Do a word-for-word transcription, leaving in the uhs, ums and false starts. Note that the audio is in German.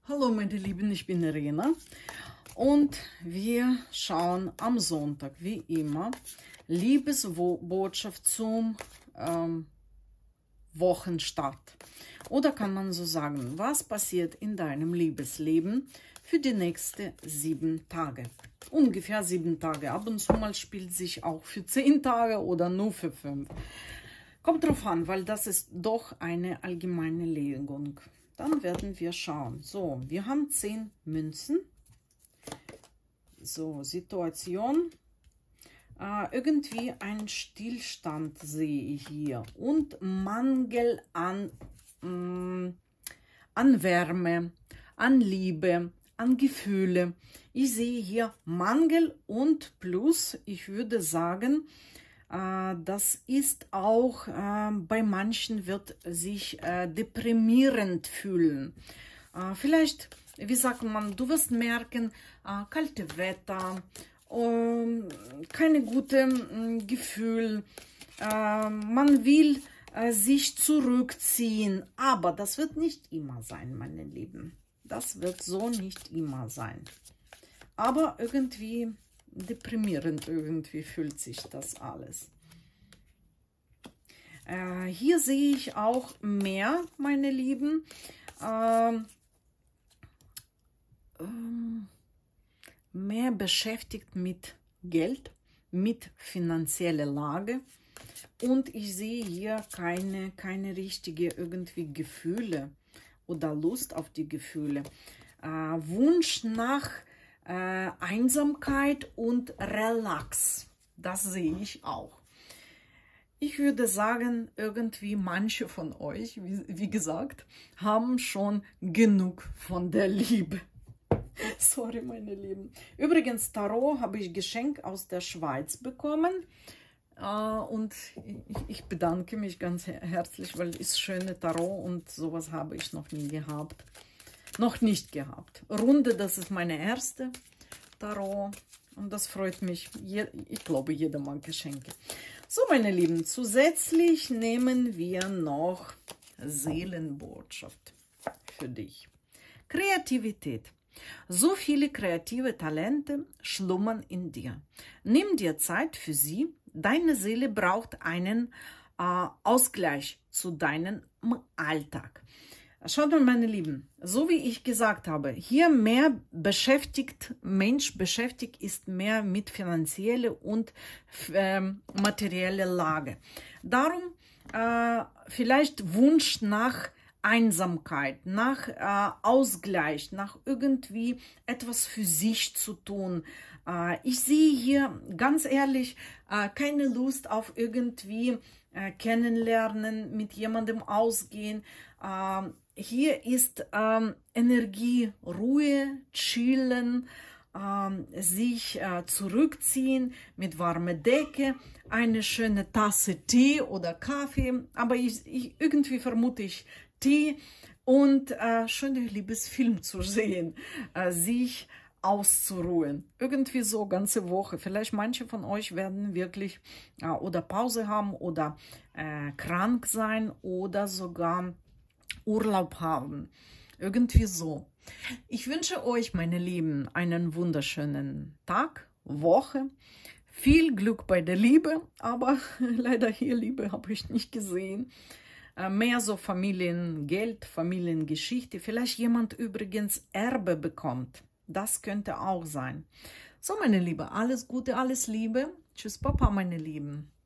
Hallo meine Lieben, ich bin Irena und wir schauen am Sonntag wie immer Liebesbotschaft zum ähm, Wochenstart. Oder kann man so sagen, was passiert in deinem Liebesleben für die nächsten sieben Tage? Ungefähr sieben Tage. Ab und zu mal spielt sich auch für zehn Tage oder nur für fünf. Kommt drauf an, weil das ist doch eine allgemeine Legung. Dann werden wir schauen. So, wir haben zehn Münzen. So, Situation. Äh, irgendwie ein Stillstand sehe ich hier. Und Mangel an, mh, an Wärme, an Liebe, an Gefühle. Ich sehe hier Mangel und Plus. Ich würde sagen, das ist auch, äh, bei manchen wird sich äh, deprimierend fühlen. Äh, vielleicht, wie sagt man, du wirst merken, äh, kalte Wetter, äh, keine gute äh, Gefühl, äh, man will äh, sich zurückziehen, aber das wird nicht immer sein, meine Lieben. Das wird so nicht immer sein. Aber irgendwie deprimierend irgendwie fühlt sich das alles. Äh, hier sehe ich auch mehr, meine Lieben, äh, äh, mehr beschäftigt mit Geld, mit finanzieller Lage. Und ich sehe hier keine, keine richtige irgendwie Gefühle oder Lust auf die Gefühle. Äh, Wunsch nach Äh, Einsamkeit und Relax, das sehe ich auch. Ich würde sagen, irgendwie manche von euch, wie, wie gesagt, haben schon genug von der Liebe. Sorry, meine Lieben. Übrigens, Tarot habe ich Geschenk aus der Schweiz bekommen. Uh, und ich, ich bedanke mich ganz her herzlich, weil es schöne Tarot und sowas habe ich noch nie gehabt. Noch nicht gehabt. Runde, das ist meine erste Tarot und das freut mich. Je, ich glaube, jeder mag Geschenke. So, meine Lieben, zusätzlich nehmen wir noch Seelenbotschaft für dich. Kreativität. So viele kreative Talente schlummern in dir. Nimm dir Zeit für sie. Deine Seele braucht einen äh, Ausgleich zu deinem Alltag. Schaut mal, meine Lieben, so wie ich gesagt habe, hier mehr beschäftigt, Mensch beschäftigt ist mehr mit finanzieller und äh, materieller Lage. Darum äh, vielleicht Wunsch nach Einsamkeit, nach äh, Ausgleich, nach irgendwie etwas für sich zu tun. Äh, ich sehe hier, ganz ehrlich, äh, keine Lust auf irgendwie äh, kennenlernen, mit jemandem ausgehen. Äh, Hier ist ähm, Energie, Ruhe, chillen, ähm, sich äh, zurückziehen mit warmer Decke, eine schöne Tasse Tee oder Kaffee, aber ich, ich, irgendwie vermute ich Tee und äh, schöne Liebesfilm zu sehen, äh, sich auszuruhen. Irgendwie so ganze Woche. Vielleicht manche von euch werden wirklich äh, oder Pause haben oder äh, krank sein oder sogar Urlaub haben. Irgendwie so. Ich wünsche euch, meine Lieben, einen wunderschönen Tag, Woche. Viel Glück bei der Liebe, aber leider hier Liebe habe ich nicht gesehen. Äh, mehr so Familiengeld, Familiengeschichte. Vielleicht jemand übrigens Erbe bekommt. Das könnte auch sein. So, meine Liebe, alles Gute, alles Liebe. Tschüss, Papa, meine Lieben.